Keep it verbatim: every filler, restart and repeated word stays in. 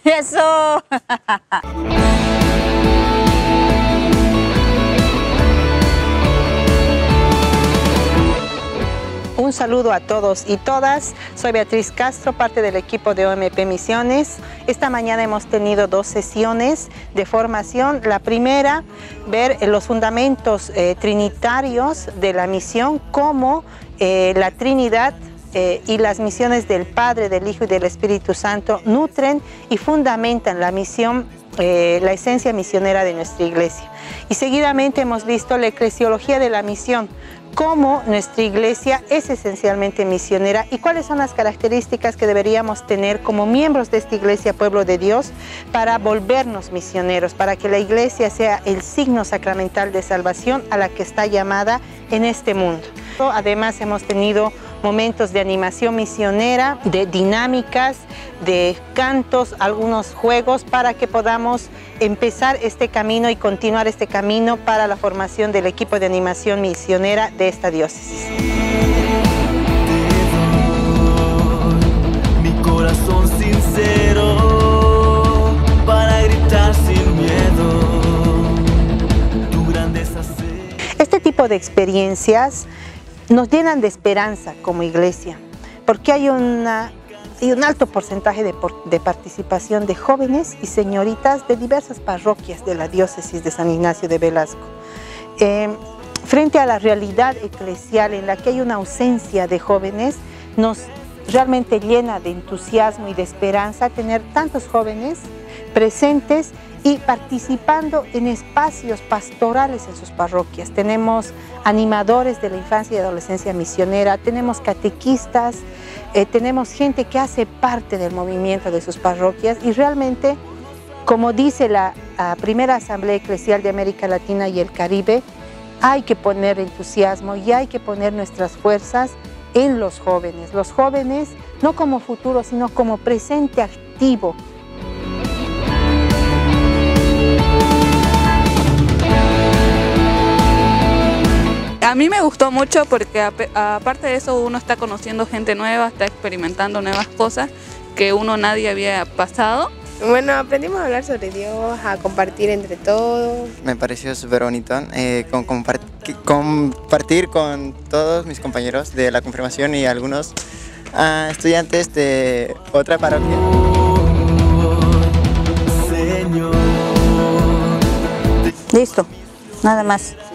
¡Eso! Un saludo a todos y todas. Soy Beatriz Castro, parte del equipo de O M P Misiones. Esta mañana hemos tenido dos sesiones de formación. La primera, ver los fundamentos eh, trinitarios de la misión, cómo eh, la Trinidad eh, y las misiones del Padre, del Hijo y del Espíritu Santo nutren y fundamentan la misión, eh, la esencia misionera de nuestra iglesia. Y seguidamente hemos visto la eclesiología de la misión, cómo nuestra iglesia es esencialmente misionera y cuáles son las características que deberíamos tener como miembros de esta iglesia, pueblo de Dios, para volvernos misioneros, para que la iglesia sea el signo sacramental de salvación a la que está llamada en este mundo. Además hemos tenido momentos de animación misionera, de dinámicas, de cantos, algunos juegos para que podamos empezar este camino y continuar este camino para la formación del equipo de animación misionera de esta diócesis. Mi corazón sincero para gritar sin miedo tu grandeza. Este tipo de experiencias nos llenan de esperanza como iglesia, porque hay, una, hay un alto porcentaje de, de participación de jóvenes y señoritas de diversas parroquias de la diócesis de San Ignacio de Velasco. Eh, frente a la realidad eclesial en la que hay una ausencia de jóvenes, nos realmente llena de entusiasmo y de esperanza tener tantos jóvenes presentes y participando en espacios pastorales en sus parroquias. Tenemos animadores de la infancia y adolescencia misionera, tenemos catequistas, eh, tenemos gente que hace parte del movimiento de sus parroquias y realmente, como dice la uh, primera Asamblea Eclesial de América Latina y el Caribe, hay que poner entusiasmo y hay que poner nuestras fuerzas en los jóvenes. Los jóvenes no como futuro, sino como presente activo. A mí me gustó mucho porque aparte de eso uno está conociendo gente nueva, está experimentando nuevas cosas que uno nadie había pasado. Bueno, aprendimos a hablar sobre Dios, a compartir entre todos. Me pareció súper bonito eh, con compart compartir con todos mis compañeros de la confirmación y algunos uh, estudiantes de otra parroquia. Listo, nada más.